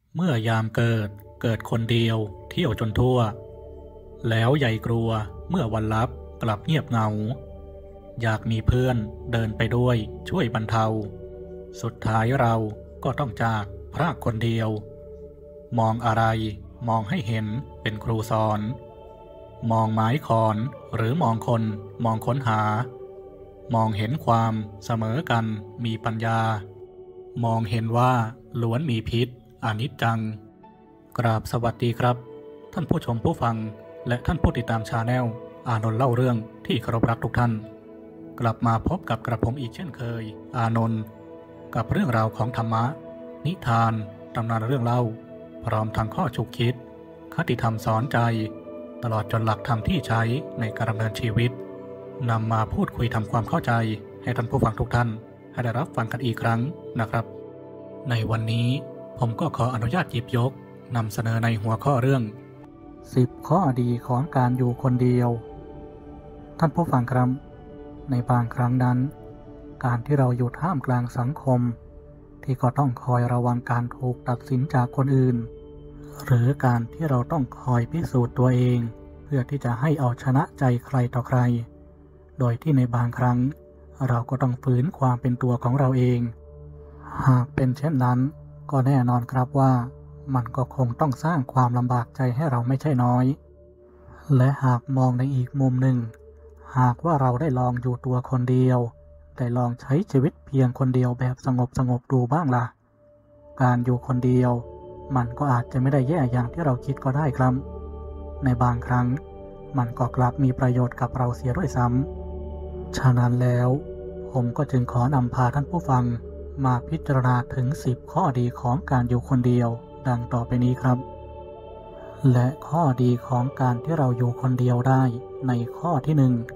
เมื่อยามเกิดคนเดียวเที่ยวจนทั่วแล้วใหญ่กลัวเมื่อวันลับกลับเงียบเหงาอยากมีเพื่อนเดินไปด้วยช่วยบรรเทาสุดท้ายเราก็ต้องจากพรากคนเดียวมองอะไรมองให้เห็นเป็นครูสอนมองไม้ขอนหรือมองคนมองค้นหามองเห็นความเสมอกันมีปัญญามองเห็นว่าล้วนมีพิษอนิจจังกราบสวัสดีครับท่านผู้ชมผู้ฟังและท่านผู้ติดตามชาแนลอานนท์เล่าเรื่องที่เคารพรักทุกท่านกลับมาพบกับกระผมอีกเช่นเคยอานนท์กับเรื่องราวของธรรมะนิทานตำนานเรื่องเล่าพร้อมทั้งข้อฉุกคิดคติธรรมสอนใจตลอดจนหลักธรรมที่ใช้ในการดำเนินชีวิตนำมาพูดคุยทำความเข้าใจให้ท่านผู้ฟังทุกท่านให้ได้รับฟังกันอีกครั้งนะครับในวันนี้ผมก็ขออนุญาตหยิบยกนำเสนอในหัวข้อเรื่อง10ข้อดีของการอยู่คนเดียวท่านผู้ฟังครับในบางครั้งนั้นการที่เราอยู่ท่ามกลางสังคมที่ก็ต้องคอยระวังการถูกตัดสินจากคนอื่นหรือการที่เราต้องคอยพิสูจน์ตัวเองเพื่อที่จะให้เอาชนะใจใครต่อใครโดยที่ในบางครั้งเราก็ต้องฝืนความเป็นตัวของเราเองหากเป็นเช่นนั้นก็แน่นอนครับว่ามันก็คงต้องสร้างความลำบากใจให้เราไม่ใช่น้อยและหากมองในอีกมุมหนึ่งหากว่าเราได้ลองอยู่ตัวคนเดียวได้ลองใช้ชีวิตเพียงคนเดียวแบบสงบดูบ้างล่ะการอยู่คนเดียวมันก็อาจจะไม่ได้แย่อย่างที่เราคิดก็ได้ครับในบางครั้งมันก็กลับมีประโยชน์กับเราเสียด้วยซ้ำฉะนั้นแล้วผมก็จึงขอนำพาท่านผู้ฟังมาพิจารณาถึง10ข้อดีของการอยู่คนเดียวดังต่อไปนี้ครับและข้อดีของการที่เราอยู่คนเดียวได้ในข้อที่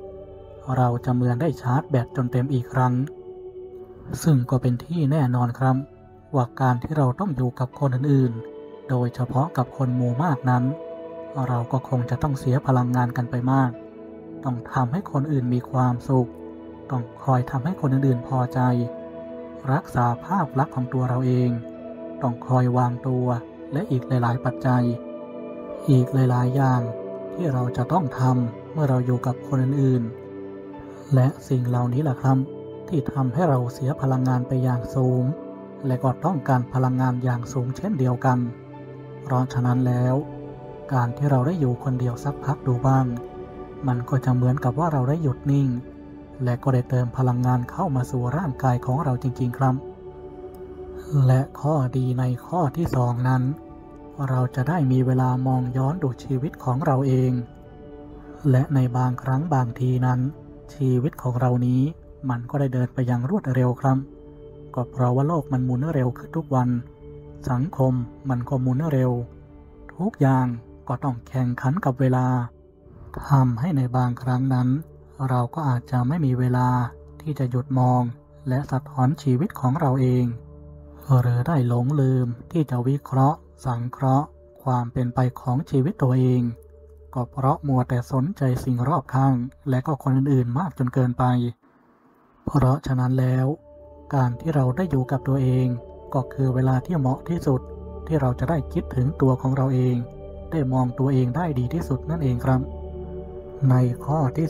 1เราจะเหมือนได้ชาร์จแบตจนเต็มอีกครั้งซึ่งก็เป็นที่แน่นอนครับว่าการที่เราต้องอยู่กับคนอื่นๆโดยเฉพาะกับคนหมู่มากนั้นเราก็คงจะต้องเสียพลังงานกันไปมากต้องทำให้คนอื่นมีความสุขต้องคอยทำให้คนอื่นๆพอใจรักษาภาพลักษณ์ของตัวเราเองต้องคอยวางตัวและอีกหลายๆปัจจัยอีกหลายๆอย่างที่เราจะต้องทำเมื่อเราอยู่กับคนอื่นๆและสิ่งเหล่านี้แหละครับที่ทำให้เราเสียพลังงานไปอย่างสูงและก็ต้องการพลังงานอย่างสูงเช่นเดียวกันเพราะฉะนั้นแล้วการที่เราได้อยู่คนเดียวสักพักดูบ้างมันก็จะเหมือนกับว่าเราได้หยุดนิ่งและก็ได้เติมพลังงานเข้ามาสู่ร่างกายของเราจริงๆครับและข้อดีในข้อที่2นั้นเราจะได้มีเวลามองย้อนดูชีวิตของเราเองและในบางครั้งบางทีนั้นชีวิตของเรานี้มันก็ได้เดินไปอย่างรวดเร็วครับก็เพราะว่าโลกมันหมุนเร็วขึ้นทุกวันสังคมมันก็หมุนเร็วทุกอย่างก็ต้องแข่งขันกับเวลาทำให้ในบางครั้งนั้นเราก็อาจจะไม่มีเวลาที่จะหยุดมองและสะท้อนชีวิตของเราเองหรือได้หลงลืมที่จะวิเคราะห์สังเคราะห์ความเป็นไปของชีวิตตัวเองก็เพราะมัวแต่สนใจสิ่งรอบข้างและก็คนอื่นๆมากจนเกินไปเพราะฉะนั้นแล้วการที่เราได้อยู่กับตัวเองก็คือเวลาที่เหมาะที่สุดที่เราจะได้คิดถึงตัวของเราเองได้มองตัวเองได้ดีที่สุดนั่นเองครับในข้อที่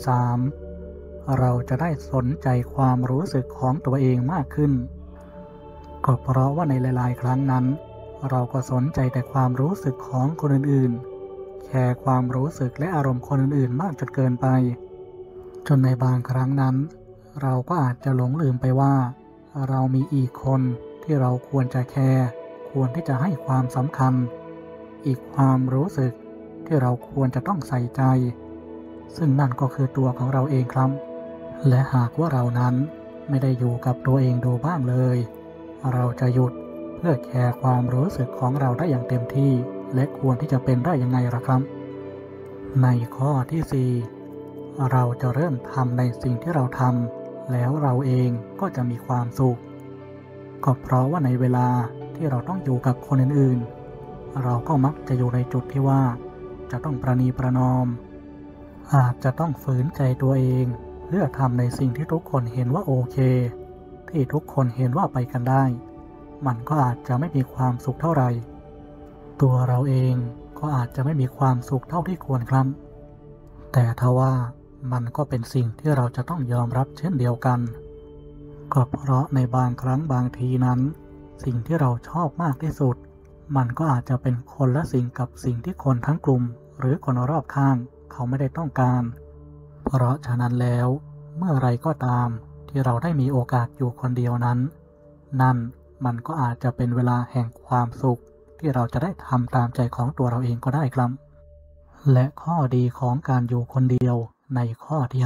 3เราจะได้สนใจความรู้สึกของตัวเองมากขึ้นก็เพราะว่าในหลายๆครั้งนั้นเราก็สนใจแต่ความรู้สึกของคนอื่นๆแคร์ความรู้สึกและอารมณ์คนอื่นๆมากจนเกินไปจนในบางครั้งนั้นเราก็อาจจะหลงลืมไปว่าเรามีอีกคนที่เราควรจะแคร์ควรที่จะให้ความสำคัญอีกความรู้สึกที่เราควรจะต้องใส่ใจซึ่งนั่นก็คือตัวของเราเองครับและหากว่าเรานั้นไม่ได้อยู่กับตัวเองดูบ้างเลยเราจะหยุดเพื่อแคร์ความรู้สึกของเราได้อย่างเต็มที่และควรที่จะเป็นได้ยังไงล่ะครับในข้อที่4เราจะเริ่มทำในสิ่งที่เราทำแล้วเราเองก็จะมีความสุขก็เพราะว่าในเวลาที่เราต้องอยู่กับคนอื่นๆเราก็มักจะอยู่ในจุดที่ว่าจะต้องประนีประนอมอาจจะต้องฝืนใจตัวเองเพื่อทำในสิ่งที่ทุกคนเห็นว่าโอเคที่ทุกคนเห็นว่าไปกันได้มันก็อาจจะไม่มีความสุขเท่าไหร่ตัวเราเองก็อาจจะไม่มีความสุขเท่าที่ควรครับแต่ทว่ามันก็เป็นสิ่งที่เราจะต้องยอมรับเช่นเดียวกันก็เพราะในบางครั้งบางทีนั้นสิ่งที่เราชอบมากที่สุดมันก็อาจจะเป็นคนละสิ่งกับสิ่งที่คนทั้งกลุ่มหรือคนรอบข้างเขาไม่ได้ต้องการเพราะฉะนั้นแล้วเมื่อไรก็ตามที่เราได้มีโอกาสอยู่คนเดียวนั้นนั่นมันก็อาจจะเป็นเวลาแห่งความสุขที่เราจะได้ทำตามใจของตัวเราเองก็ได้ครับและข้อดีของการอยู่คนเดียวในข้อที่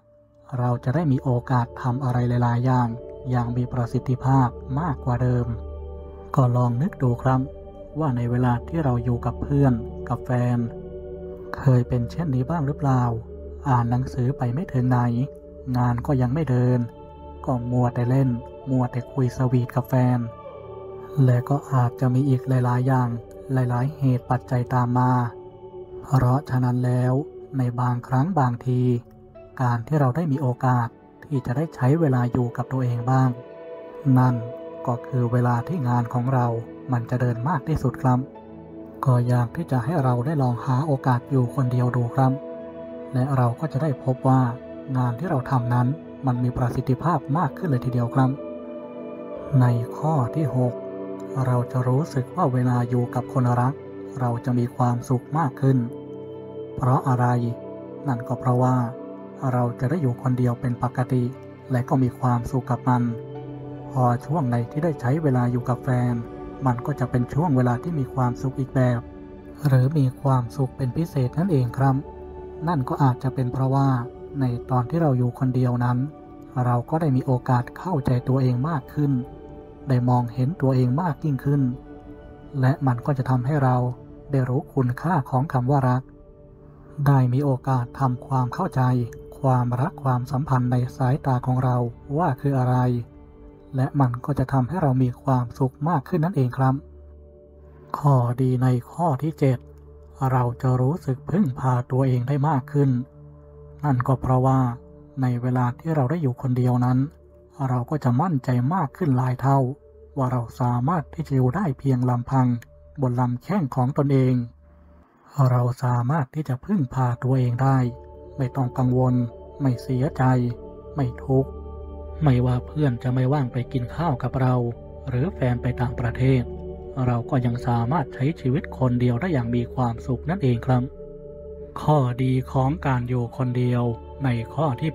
5เราจะได้มีโอกาสทำอะไรหลายๆอย่างมีประสิทธิภาพมากกว่าเดิมก็ลองนึกดูครับว่าในเวลาที่เราอยู่กับเพื่อนกับแฟนเคยเป็นเช่นนี้บ้างหรือเปล่าอ่านหนังสือไปไม่ถึงไหนงานก็ยังไม่เดินก็มัวแต่เล่นมัวแต่คุยสวีทกับแฟนและก็อาจจะมีอีกหลายๆอย่างหลายๆเหตุปัจจัยตามมาเพราะฉะนั้นแล้วในบางครั้งบางทีการที่เราได้มีโอกาสที่จะได้ใช้เวลาอยู่กับตัวเองบ้างนั่นก็คือเวลาที่งานของเรามันจะเดินมากที่สุดครับก็อยากที่จะให้เราได้ลองหาโอกาสอยู่คนเดียวดูครับและเราก็จะได้พบว่างานที่เราทำนั้นมันมีประสิทธิภาพมากขึ้นเลยทีเดียวครับในข้อที่6เราจะรู้สึกว่าเวลาอยู่กับคนรักเราจะมีความสุขมากขึ้นเพราะอะไรนั่นก็เพราะว่าเราจะได้อยู่คนเดียวเป็นปกติและก็มีความสุขกับมันพอช่วงไหนที่ได้ใช้เวลาอยู่กับแฟนมันก็จะเป็นช่วงเวลาที่มีความสุขอีกแบบหรือมีความสุขเป็นพิเศษนั่นเองครับนั่นก็อาจจะเป็นเพราะว่าในตอนที่เราอยู่คนเดียวนั้นเราก็ได้มีโอกาสเข้าใจตัวเองมากขึ้นได้มองเห็นตัวเองมากยิ่งขึ้นและมันก็จะทำให้เราได้รู้คุณค่าของคำว่ารักได้มีโอกาสทำความเข้าใจความรักความสัมพันธ์ในสายตาของเราว่าคืออะไรและมันก็จะทำให้เรามีความสุขมากขึ้นนั่นเองครับข้อดีในข้อที่7เราจะรู้สึกพึ่งพาตัวเองได้มากขึ้นนั่นก็เพราะว่าในเวลาที่เราได้อยู่คนเดียวนั้นเราก็จะมั่นใจมากขึ้นหลายเท่าว่าเราสามารถที่จะอยู่ได้เพียงลำพังบนลำแข้งของตนเองเราสามารถที่จะพึ่งพาตัวเองได้ไม่ต้องกังวลไม่เสียใจไม่ทุกข์ไม่ว่าเพื่อนจะไม่ว่างไปกินข้าวกับเราหรือแฟนไปต่างประเทศเราก็ยังสามารถใช้ชีวิตคนเดียวได้อย่างมีความสุขนั่นเองครับข้อดีของการอยู่คนเดียวในข้อที่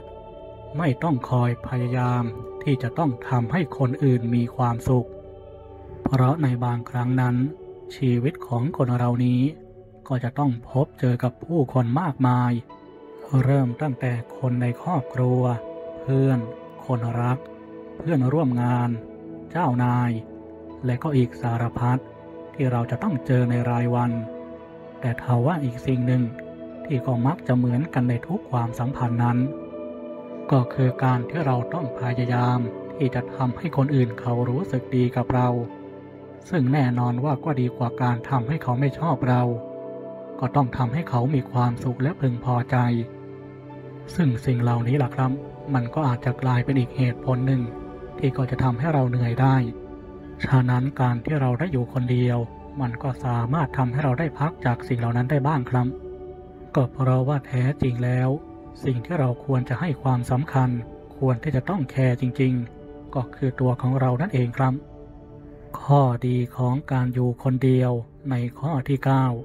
8ไม่ต้องคอยพยายามที่จะต้องทำให้คนอื่นมีความสุขเพราะในบางครั้งนั้นชีวิตของคนเรานี้ก็จะต้องพบเจอกับผู้คนมากมายเริ่มตั้งแต่คนในครอบครัวเพื่อนคนรักเพื่อนร่วมงานเจ้านายและก็อีกสารพัดที่เราจะต้องเจอในรายวันแต่ทว่าอีกสิ่งหนึ่งที่ก็มักจะเหมือนกันในทุกความสัมพันธ์นั้นก็คือการที่เราต้องพยายามที่จะทำให้คนอื่นเขารู้สึกดีกับเราซึ่งแน่นอนว่าก็ดีกว่าการทำให้เขาไม่ชอบเราก็ต้องทำให้เขามีความสุขและพึงพอใจซึ่งสิ่งเหล่านี้ล่ะครับมันก็อาจจะกลายเป็นอีกเหตุผลหนึ่งที่ก็จะทำให้เราเหนื่อยได้ฉะนั้นการที่เราได้อยู่คนเดียวมันก็สามารถทำให้เราได้พักจากสิ่งเหล่านั้นได้บ้างครับก็เพราะว่าแท้จริงแล้วสิ่งที่เราควรจะให้ความสำคัญควรที่จะต้องแคร์จริงๆก็คือตัวของเรานั่นเองครับข้อดีของการอยู่คนเดียวในข้อที่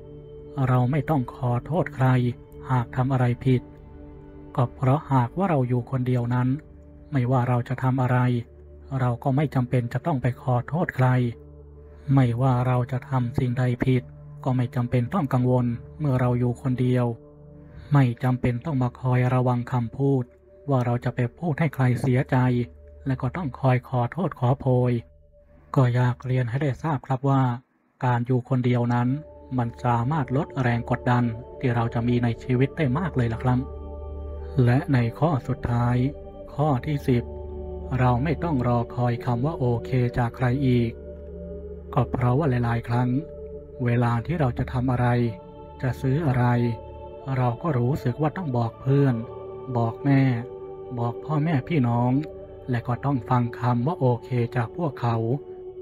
9เราไม่ต้องขอโทษใครหากทำอะไรผิดก็เพราะหากว่าเราอยู่คนเดียวนั้นไม่ว่าเราจะทำอะไรเราก็ไม่จำเป็นจะต้องไปขอโทษใครไม่ว่าเราจะทำสิ่งใดผิดก็ไม่จำเป็นต้องกังวลเมื่อเราอยู่คนเดียวไม่จำเป็นต้องมาคอยระวังคำพูดว่าเราจะไปพูดให้ใครเสียใจและก็ต้องคอยขอโทษขอโพยก็อยากเรียนให้ได้ทราบครับว่าการอยู่คนเดียวนั้นมันสามารถลดแรงกดดันที่เราจะมีในชีวิตได้มากเลยล่ะครับและในข้อสุดท้ายข้อที่10เราไม่ต้องรอคอยคำว่าโอเคจากใครอีกก็เพราะว่าหลายๆครั้งเวลาที่เราจะทำอะไรจะซื้ออะไรเราก็รู้สึกว่าต้องบอกเพื่อนบอกแม่บอกพ่อแม่พี่น้องและก็ต้องฟังคำว่าโอเคจากพวกเขา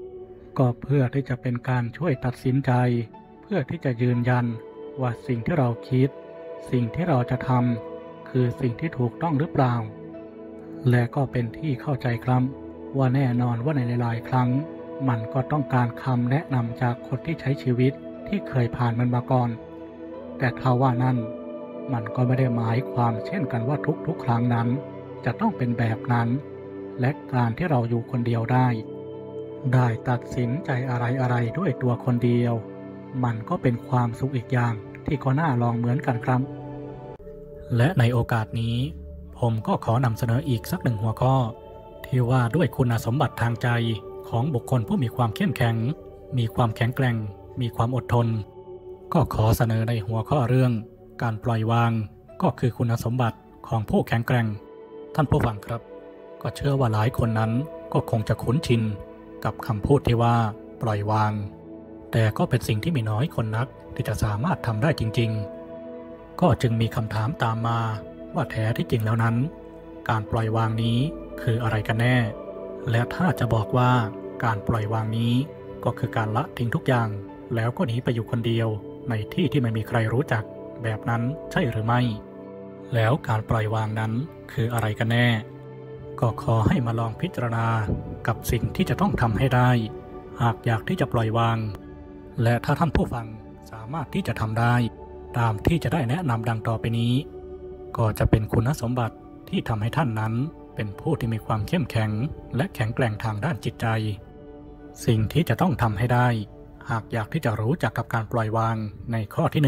ก็เพื่อที่จะเป็นการช่วยตัดสินใจเพื่อที่จะยืนยันว่าสิ่งที่เราคิดสิ่งที่เราจะทำคือสิ่งที่ถูกต้องหรือเปล่าและก็เป็นที่เข้าใจครับว่าแน่นอนว่าในหลายๆครั้งมันก็ต้องการคำแนะนำจากคนที่ใช้ชีวิตที่เคยผ่านมันมาก่อนแต่ถ้าว่านั่นมันก็ไม่ได้หมายความเช่นกันว่าทุกๆครั้งนั้นจะต้องเป็นแบบนั้นและการที่เราอยู่คนเดียวได้ตัดสินใจอะไรด้วยตัวคนเดียวมันก็เป็นความสุขอีกอย่างที่ก็น่าลองเหมือนกันครับและในโอกาสนี้ผมก็ขอนำเสนออีกสักหนึ่งหัวข้อที่ว่าด้วยคุณสมบัติทางใจของบุคคลผู้มีความเข้มแข็งมีความแข็งแกร่งมีความอดทนก็ขอเสนอในหัวข้อเรื่องการปล่อยวางก็คือคุณสมบัติของผู้แข็งแกร่งท่านผู้ฟังครับก็เชื่อว่าหลายคนนั้นก็คงจะคุ้นชินกับคำพูดที่ว่าปล่อยวางแต่ก็เป็นสิ่งที่มีน้อยคนนักที่จะสามารถทำได้จริงๆก็จึงมีคำถามตามมาว่าแท้ที่จริงแล้วนั้นการปล่อยวางนี้คืออะไรกันแน่และถ้าจะบอกว่าการปล่อยวางนี้ก็คือการละทิ้งทุกอย่างแล้วก็หนีไปอยู่คนเดียวในที่ที่ไม่มีใครรู้จักแบบนั้นใช่หรือไม่แล้วการปล่อยวางนั้นคืออะไรกันแน่ก็ขอให้มาลองพิจารณากับสิ่งที่จะต้องทำให้ได้หากอยากที่จะปล่อยวางและถ้าท่านผู้ฟังสามารถที่จะทำได้ตามที่จะได้แนะนำดังต่อไปนี้ก็จะเป็นคุณสมบัติที่ทำให้ท่านนั้นเป็นผู้ที่มีความเข้มแข็งและแข็งแกร่งทางด้านจิตใจสิ่งที่จะต้องทำให้ได้หากอยากที่จะรู้จักกับการปล่อยวางในข้อที่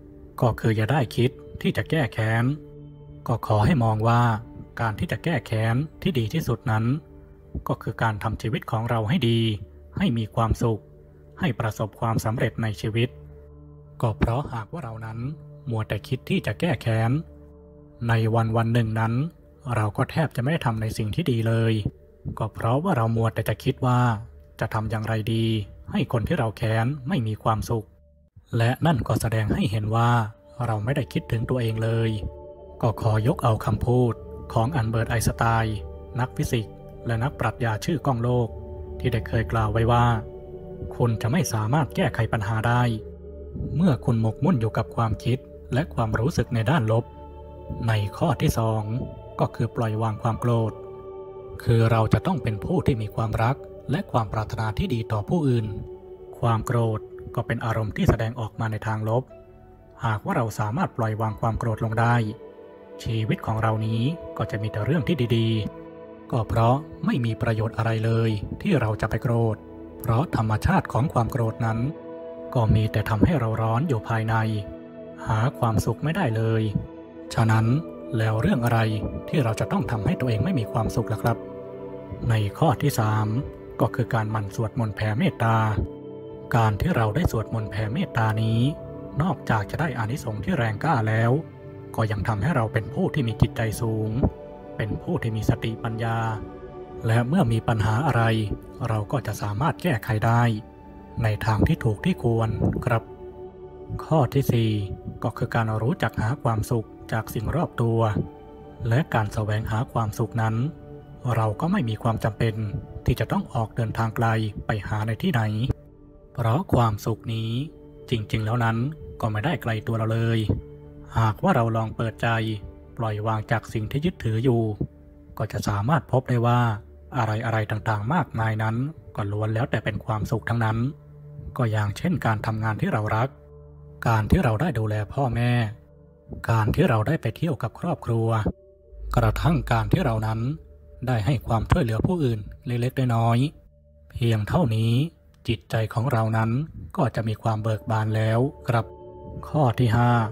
1ก็คืออย่าได้คิดที่จะแก้แค้นก็ขอให้มองว่าการที่จะแก้แค้นที่ดีที่สุดนั้นก็คือการทำชีวิตของเราให้ดีให้มีความสุขให้ประสบความสำเร็จในชีวิตก็เพราะหากว่าเรานั้นมัวแต่คิดที่จะแก้แค้นในวันหนึ่งนั้นเราก็แทบจะไม่ได้ทำในสิ่งที่ดีเลยก็เพราะว่าเรามัวแต่จะคิดว่าจะทำอย่างไรดีให้คนที่เราแค้นไม่มีความสุขและนั่นก็แสดงให้เห็นว่าเราไม่ได้คิดถึงตัวเองเลยก็ขอยกเอาคำพูดของอัลเบิร์ตไอน์สไตน์นักฟิสิกส์และนักปรัชญาชื่อก้องโลกที่ได้เคยกล่าวไว้ว่าคุณจะไม่สามารถแก้ไขปัญหาได้เมื่อคุณหมกมุ่นอยู่กับความคิดและความรู้สึกในด้านลบในข้อที่ 2ก็คือปล่อยวางความโกรธคือเราจะต้องเป็นผู้ที่มีความรักและความปรารถนาที่ดีต่อผู้อื่นความโกรธก็เป็นอารมณ์ที่แสดงออกมาในทางลบหากว่าเราสามารถปล่อยวางความโกรธลงได้ชีวิตของเรานี้ก็จะมีแต่เรื่องที่ดีๆก็เพราะไม่มีประโยชน์อะไรเลยที่เราจะไปโกรธเพราะธรรมชาติของความโกรธนั้นก็มีแต่ทำให้เราร้อนอยู่ภายในหาความสุขไม่ได้เลยฉะนั้นแล้วเรื่องอะไรที่เราจะต้องทำให้ตัวเองไม่มีความสุขล่ะครับในข้อที่ 3ก็คือการหมั่นสวดมนต์แผ่เมตตาการที่เราได้สวดมนต์แผ่เมตตานี้นอกจากจะได้อานิสงส์ที่แรงกล้าแล้วก็ยังทำให้เราเป็นผู้ที่มีจิตใจสูงเป็นผู้ที่มีสติปัญญาและเมื่อมีปัญหาอะไรเราก็จะสามารถแก้ไขได้ในทางที่ถูกที่ควรครับข้อที่ 4ก็คือการรู้จักหาความสุขจากสิ่งรอบตัวและการแสวงหาความสุขนั้นเราก็ไม่มีความจำเป็นที่จะต้องออกเดินทางไกลไปหาในที่ไหนเพราะความสุขนี้จริงๆแล้วนั้นก็ไม่ได้ไกลตัวเราเลยหากว่าเราลองเปิดใจปล่อยวางจากสิ่งที่ยึดถืออยู่ก็จะสามารถพบได้ว่าอะไรต่างๆมากมายนั้นก็ล้วนแล้วแต่เป็นความสุขทั้งนั้นก็อย่างเช่นการทำงานที่เรารักการที่เราได้ดูแลพ่อแม่การที่เราได้ไปเที่ยวกับครอบครัวกระทั่งการที่เรานั้นได้ให้ความช่วยเหลือผู้อื่นเล็กๆน้อยๆเพียงเท่านี้จิตใจของเรานั้นก็จะมีความเบิกบานแล้วครับข้อที่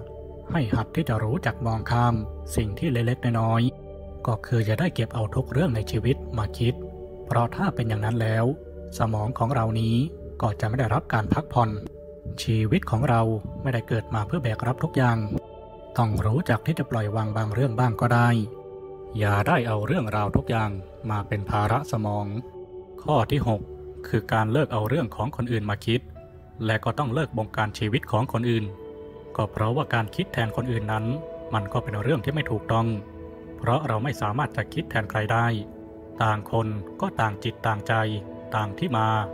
5ให้หัดที่จะรู้จักมองข้ามสิ่งที่เล็กๆน้อยๆก็คือจะได้เก็บเอาทุกเรื่องในชีวิตมาคิดเพราะถ้าเป็นอย่างนั้นแล้วสมองของเรานี้ก็จะไม่ได้รับการพักผ่อนชีวิตของเราไม่ได้เกิดมาเพื่อแบกรับทุกอย่างต้องรู้จักที่จะปล่อยวางบางเรื่องบ้างก็ได้อย่าได้เอาเรื่องราวทุกอย่างมาเป็นภาระสมองข้อที่ 6คือการเลิกเอาเรื่องของคนอื่นมาคิดและก็ต้องเลิกบงการชีวิตของคนอื่นก็เพราะว่าการคิดแทนคนอื่นนั้นมันก็เป็นเรื่องที่ไม่ถูกต้องเพราะเราไม่สามารถจะคิดแทนใครได้ต่างคนก็ต่างจิตต่างใจต่างที่มา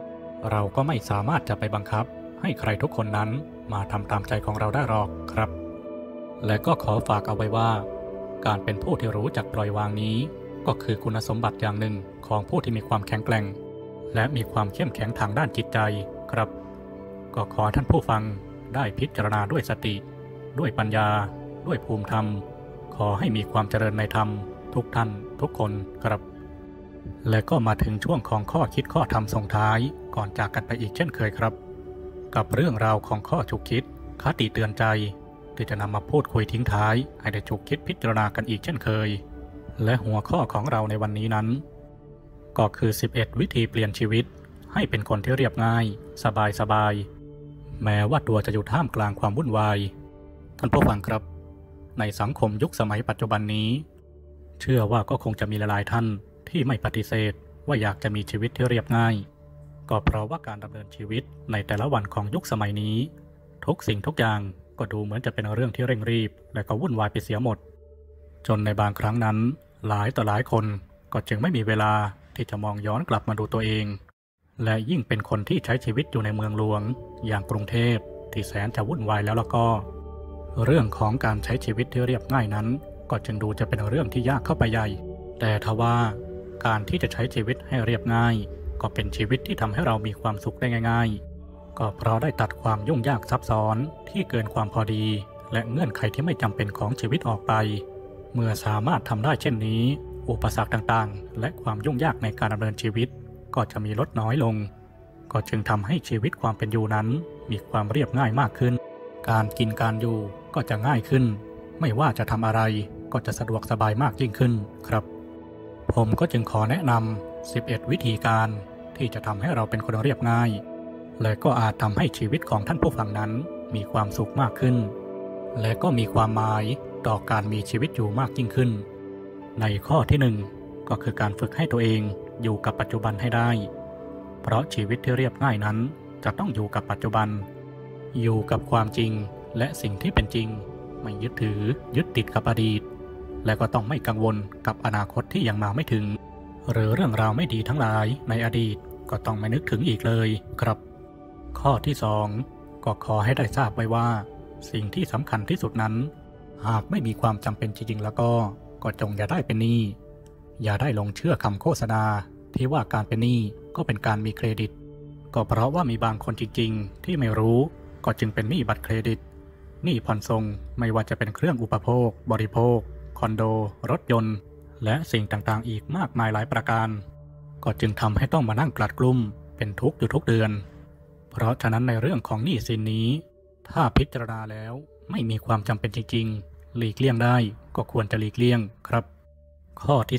เราก็ไม่สามารถจะไปบังคับให้ใครทุกคนนั้นมาทำตามใจของเราได้หรอกครับและก็ขอฝากเอาไว้ว่าการเป็นผู้ที่รู้จักปล่อยวางนี้ก็คือคุณสมบัติอย่างหนึ่งของผู้ที่มีความแข็งแกร่งและมีความเข้มแข็งทางด้านจิตใจครับก็ขอท่านผู้ฟังได้พิจารณาด้วยสติด้วยปัญญาด้วยภูมิธรรมขอให้มีความเจริญในธรรมทุกท่านทุกคนครับและก็มาถึงช่วงของข้อคิดข้อธรรมส่งท้ายก่อนจากกันไปอีกเช่นเคยครับกับเรื่องราวของข้อฉุกคิดคติเตือนใจที่จะนำมาพูดคุยทิ้งท้ายให้ได้ฉุกคิดพิจารณากันอีกเช่นเคยและหัวข้อของเราในวันนี้นั้นก็คือ11วิธีเปลี่ยนชีวิตให้เป็นคนที่เรียบง่ายสบายแม้ว่าตัวจะอยู่ท่ามกลางความวุ่นวายท่านผู้ฟังครับในสังคมยุคสมัยปัจจุบันนี้เชื่อว่าก็คงจะมีหลายๆท่านที่ไม่ปฏิเสธว่าอยากจะมีชีวิตที่เรียบง่ายก็เพราะว่าการดำเนินชีวิตในแต่ละวันของยุคสมัยนี้ทุกสิ่งทุกอย่างก็ดูเหมือนจะเป็นเรื่องที่เร่งรีบและก็วุ่นวายไปเสียหมดจนในบางครั้งนั้นหลายต่อหลายคนก็จึงไม่มีเวลาที่จะมองย้อนกลับมาดูตัวเองและยิ่งเป็นคนที่ใช้ชีวิตอยู่ในเมืองหลวงอย่างกรุงเทพที่แสนจะวุ่นวายแล้วก็เรื่องของการใช้ชีวิตที่เรียบง่ายนั้นก็จึงดูจะเป็นเรื่องที่ยากเข้าไปใหญ่แต่ทว่าการที่จะใช้ชีวิตให้เรียบง่ายก็เป็นชีวิตที่ทำให้เรามีความสุขได้ง่ายๆก็เพราะได้ตัดความยุ่งยากซับซ้อนที่เกินความพอดีและเงื่อนไขที่ไม่จำเป็นของชีวิตออกไปเมื่อสามารถทำได้เช่นนี้อุปสรรคต่างๆและความยุ่งยากในการดำเนินชีวิตก็จะมีลดน้อยลงก็จึงทำให้ชีวิตความเป็นอยู่นั้นมีความเรียบง่ายมากขึ้นการกินการอยู่ก็จะง่ายขึ้นไม่ว่าจะทำอะไรก็จะสะดวกสบายมากยิ่งขึ้นครับผมก็จึงขอแนะนำ11วิธีการที่จะทำให้เราเป็นคนเรียบง่ายและก็อาจทำให้ชีวิตของท่านผู้ฟังนั้นมีความสุขมากขึ้นและก็มีความหมายต่อการมีชีวิตอยู่มากยิ่งขึ้นในข้อที่1ก็คือการฝึกให้ตัวเองอยู่กับปัจจุบันให้ได้เพราะชีวิตที่เรียบง่ายนั้นจะต้องอยู่กับปัจจุบันอยู่กับความจริงและสิ่งที่เป็นจริงไม่ยึดถือยึดติดกับอดีตและก็ต้องไม่กังวลกับอนาคตที่ยังมาไม่ถึงหรือเรื่องราวไม่ดีทั้งหลายในอดีตก็ต้องไม่นึกถึงอีกเลยครับข้อที่2ก็ขอให้ได้ทราบไว้ว่าสิ่งที่สำคัญที่สุดนั้นหากไม่มีความจำเป็นจริงๆแล้วก็จงอย่าได้เป็นหนี้อย่าได้ลงเชื่อคำโฆษณาที่ว่าการเป็นหนี้ก็เป็นการมีเครดิตก็เพราะว่ามีบางคนจริงๆที่ไม่รู้ก็จึงเป็นหนี้บัตรเครดิตหนี้ผ่อนส่งไม่ว่าจะเป็นเครื่องอุปโภคบริโภคคอนโดรถยนต์และสิ่งต่างๆอีกมากมายหลายประการก็จึงทำให้ต้องมานั่งกลัดกลุ้มเป็นทุกข์อยู่ทุกเดือนเพราะฉะนั้นในเรื่องของหนี้สินนี้ถ้าพิจารณาแล้วไม่มีความจำเป็นจริงๆหลีกเลี่ยงได้ก็ควรจะหลีกเลี่ยงครับข้อที่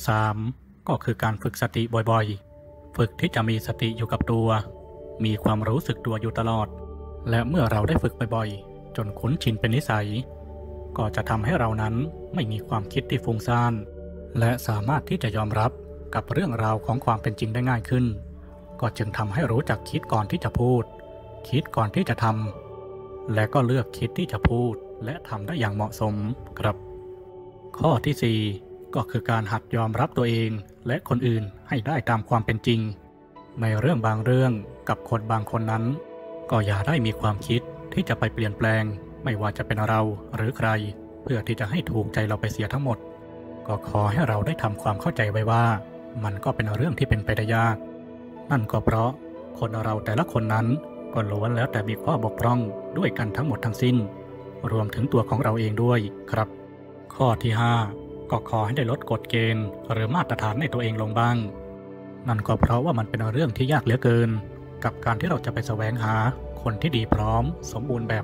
3ก็คือการฝึกสติบ่อยๆฝึกที่จะมีสติอยู่กับตัวมีความรู้สึกตัวอยู่ตลอดและเมื่อเราได้ฝึกบ่อยๆจนคุ้นชินเป็นนิสัยก็จะทำให้เรานั้นไม่มีความคิดที่ฟุ้งซ่านและสามารถที่จะยอมรับกับเรื่องราวของความเป็นจริงได้ง่ายขึ้นก็จึงทำให้รู้จักคิดก่อนที่จะพูดคิดก่อนที่จะทำและก็เลือกคิดที่จะพูดและทำได้อย่างเหมาะสมครับข้อที่4ก็คือการหัดยอมรับตัวเองและคนอื่นให้ได้ตามความเป็นจริงในเรื่องบางเรื่องกับคนบางคนนั้นก็อย่าได้มีความคิดที่จะไปเปลี่ยนแปลงไม่ว่าจะเป็นเราหรือใครเพื่อที่จะให้ถูกใจเราไปเสียทั้งหมดก็ขอให้เราได้ทำความเข้าใจไว้ว่ามันก็เป็นเรื่องที่เป็นไปได้ยากนั่นก็เพราะคนเราแต่ละคนนั้นก็ล้วนแล้วแต่มีข้อบกพร่องด้วยกันทั้งหมดทั้งสิ้นรวมถึงตัวของเราเองด้วยครับข้อที่5ก็ขอให้ได้ลดกฎเกณฑ์หรือมาตรฐานในตัวเองลงบ้างนั่นก็เพราะว่ามันเป็นเรื่องที่ยากเหลือเกินกับการที่เราจะไปแสวงหาคนที่ดีพร้อมสมบูรณ์แบบ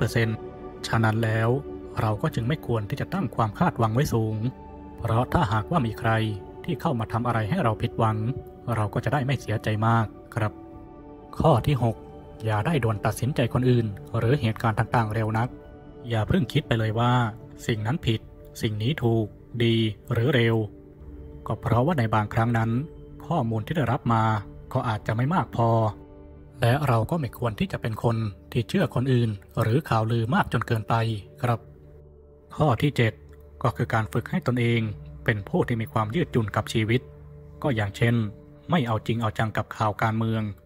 100% ฉะนั้นแล้วเราก็จึงไม่ควรที่จะตั้งความคาดหวังไว้สูงเพราะถ้าหากว่ามีใครที่เข้ามาทำอะไรให้เราผิดหวังเราก็จะได้ไม่เสียใจมากครับข้อที่6อย่าได้ด่วนตัดสินใจคนอื่นหรือเหตุการณ์ต่างๆเร็วนักอย่าเพิ่งคิดไปเลยว่าสิ่งนั้นผิดสิ่งนี้ถูกดีหรือเร็วก็เพราะว่าในบางครั้งนั้นข้อมูลที่ได้รับมาก็อาจจะไม่มากพอและเราก็ไม่ควรที่จะเป็นคนที่เชื่อคนอื่นหรือข่าวลือมากจนเกินไปครับข้อที่7ก็คือการฝึกให้ตนเองเป็นผู้ที่มีความยืดหยุ่นกับชีวิตก็อย่างเช่นไม่เอาจริงเอาจังกับข่าวการเมือง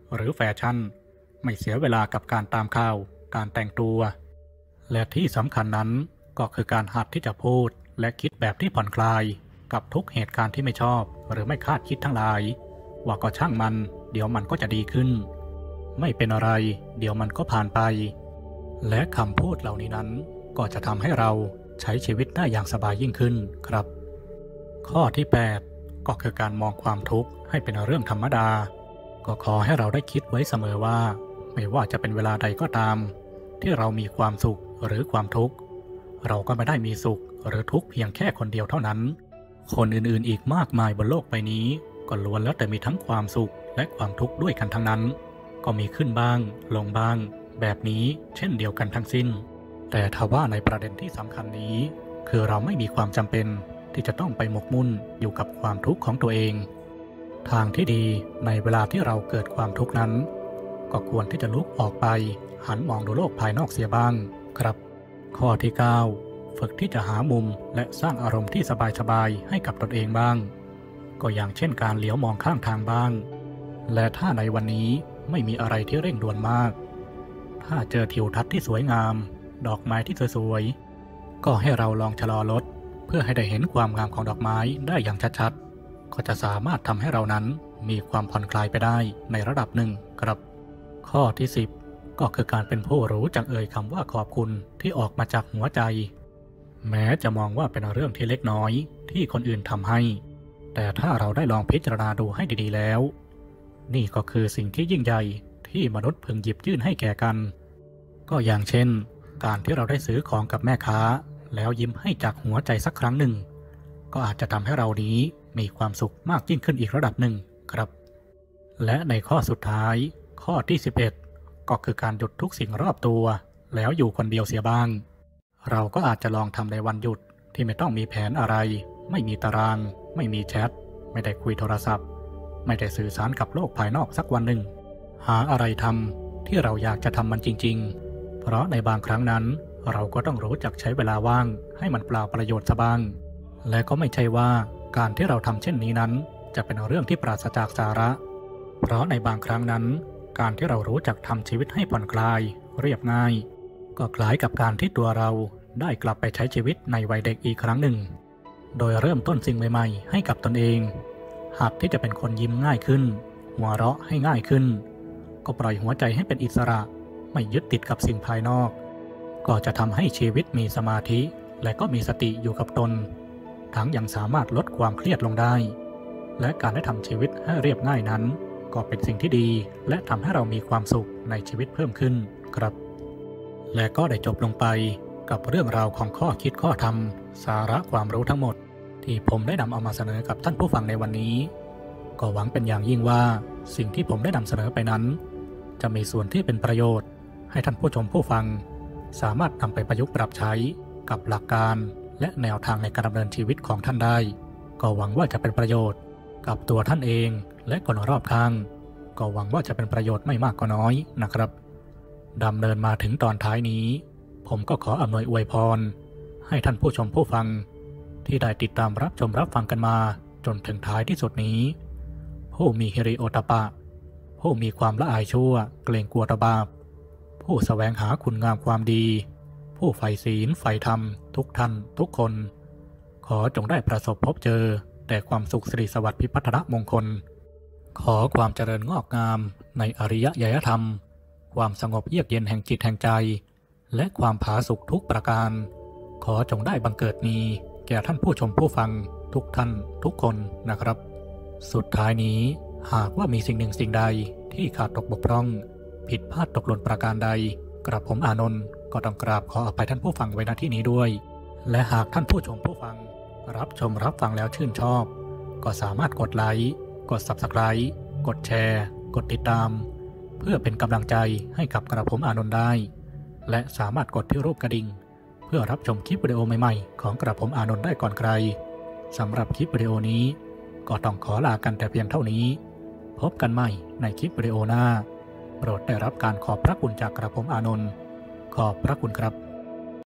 หรือแฟชั่นไม่เสียเวลากับการตามข่าวการแต่งตัวและที่สำคัญนั้นก็คือการหัดที่จะพูดและคิดแบบที่ผ่อนคลายกับทุกเหตุการณ์ที่ไม่ชอบหรือไม่คาดคิดทั้งหลายว่าก็ช่างมันเดี๋ยวมันก็จะดีขึ้นไม่เป็นอะไรเดี๋ยวมันก็ผ่านไปและคำพูดเหล่านี้นั้นก็จะทำให้เราใช้ชีวิตได้อย่างสบายยิ่งขึ้นครับข้อที่8ก็คือการมองความทุกข์ให้เป็นเรื่องธรรมดาก็ขอให้เราได้คิดไว้เสมอว่าไม่ว่าจะเป็นเวลาใดก็ตามที่เรามีความสุขหรือความทุกข์เราก็ไม่ได้มีสุขหรือทุกข์เพียงแค่คนเดียวเท่านั้นคนอื่นๆอีกมากมายบนโลกใบนี้ก็ล้วนแล้วแต่มีทั้งความสุขและความทุกข์ด้วยกันทั้งนั้นก็มีขึ้นบ้างลงบ้างแบบนี้เช่นเดียวกันทั้งสิ้นแต่ทว่าในประเด็นที่สำคัญนี้คือเราไม่มีความจำเป็นที่จะต้องไปหมกมุ่นอยู่กับความทุกข์ของตัวเองทางที่ดีในเวลาที่เราเกิดความทุกข์นั้นก็ควรที่จะลุกออกไปหันมองดูโลกภายนอกเสียบ้างครับข้อที่9ฝึกที่จะหามุมและสร้างอารมณ์ที่สบายๆให้กับตนเองบ้างก็อย่างเช่นการเหลียวมองข้างทางบ้างและถ้าในวันนี้ไม่มีอะไรที่เร่งด่วนมากถ้าเจอทิวทัศน์ที่สวยงามดอกไม้ที่สวยๆก็ให้เราลองชะลอรถเพื่อให้ได้เห็นความงามของดอกไม้ได้อย่างชัดๆก็จะสามารถทำให้เรานั้นมีความผ่อนคลายไปได้ในระดับหนึ่งครับข้อที่10ก็คือการเป็นผู้รู้จักเอ่ยคำว่าขอบคุณที่ออกมาจากหัวใจแม้จะมองว่าเป็นเรื่องที่เล็กน้อยที่คนอื่นทำให้แต่ถ้าเราได้ลองพิจารณาดูให้ดีๆแล้วนี่ก็คือสิ่งที่ยิ่งใหญ่ที่มนุษย์พึงหยิบยื่นให้แก่กันก็อย่างเช่นการที่เราได้ซื้อของกับแม่ค้าแล้วยิ้มให้จากหัวใจสักครั้งหนึ่งก็อาจจะทำให้เรานี้มีความสุขมากยิ่งขึ้นอีกระดับหนึ่งครับและในข้อสุดท้ายข้อที่11ก็คือการหยุดทุกสิ่งรอบตัวแล้วอยู่คนเดียวเสียบ้างเราก็อาจจะลองทำในวันหยุดที่ไม่ต้องมีแผนอะไรไม่มีตารางไม่มีแชทไม่ได้คุยโทรศัพท์ไม่ได้สื่อสารกับโลกภายนอกสักวันหนึ่งหาอะไรทำที่เราอยากจะทำมันจริงๆเพราะในบางครั้งนั้นเราก็ต้องรู้จักใช้เวลาว่างให้มันเปล่าประโยชน์ซะบ้างและก็ไม่ใช่ว่าการที่เราทำเช่นนี้นั้นจะเป็นเรื่องที่ปราศจากสาระเพราะในบางครั้งนั้นการที่เรารู้จักทำชีวิตให้ผ่อนคลายเรียบง่ายก็คล้ายกับการที่ตัวเราได้กลับไปใช้ชีวิตในวัยเด็กอีกครั้งหนึ่งโดยเริ่มต้นสิ่งใหม่ๆให้กับตนเองหัดที่จะเป็นคนยิ้มง่ายขึ้นหัวเราะให้ง่ายขึ้นก็ปล่อยหัวใจให้เป็นอิสระไม่ยึดติดกับสิ่งภายนอกก็จะทำให้ชีวิตมีสมาธิและก็มีสติอยู่กับตนทั้งยังสามารถลดความเครียดลงได้และการได้ทำชีวิตให้เรียบง่ายนั้นก็เป็นสิ่งที่ดีและทำให้เรามีความสุขในชีวิตเพิ่มขึ้นครับและก็ได้จบลงไปกับเรื่องราวของข้อคิดข้อธรรมสาระความรู้ทั้งหมดที่ผมได้นำเอามาเสนอกับท่านผู้ฟังในวันนี้ก็หวังเป็นอย่างยิ่งว่าสิ่งที่ผมได้นำเสนอไปนั้นจะมีส่วนที่เป็นประโยชน์ให้ท่านผู้ชมผู้ฟังสามารถนำไปประยุกต์ปรับใช้กับหลักการและแนวทางในการดำเนินชีวิตของท่านได้ก็หวังว่าจะเป็นประโยชน์กับตัวท่านเองและคนรอบข้างก็หวังว่าจะเป็นประโยชน์ไม่มากก็น้อยนะครับดำเนินมาถึงตอนท้ายนี้ผมก็ขออำนวยอวยพรให้ท่านผู้ชมผู้ฟังที่ได้ติดตามรับชมรับฟังกันมาจนถึงท้ายที่สุดนี้ผู้มีฮิริโอตปะผู้มีความละอายชั่วเกรงกลัวต่อบาปผู้แสวงหาคุณงามความดีผู้ใฝ่ศีลใฝ่ธรรมทุกท่านทุกคนขอจงได้ประสบพบเจอแต่ความสุขสิริสวัสดิ์พิพัฒนมงคลขอความเจริญงอกงามในอริยญาณธรรมความสงบเยือกเย็นแห่งจิตแห่งใจและความผาสุกทุกประการขอจงได้บังเกิดมีแก่ท่านผู้ชมผู้ฟังทุกท่านทุกคนนะครับสุดท้ายนี้หากว่ามีสิ่งหนึ่งสิ่งใดที่ขาดตกบกพร่องผิดพลาดตกหล่นประการใดกระผมอานนท์ก็ต้องกราบขออภัยท่านผู้ฟังไว้ณที่นี้ด้วยและหากท่านผู้ชมผู้ฟังรับชมรับฟังแล้วชื่นชอบก็สามารถกดไลค์กด Subscribe กดแชร์กดติดตามเพื่อเป็นกำลังใจให้กับกระผมอานนท์ได้และสามารถกดที่รูปกระดิ่งเพื่อรับชมคลิปวิดีโอใหม่ๆของกระผมอานนท์ได้ก่อนใครสำหรับคลิปวิดีโอนี้ก็ต้องขอลากันแต่เพียงเท่านี้พบกันใหม่ในคลิปวิดีโอหน้าโปรดได้รับการขอบพระคุณจากกระผมอานนท์ขอบพระคุณครับ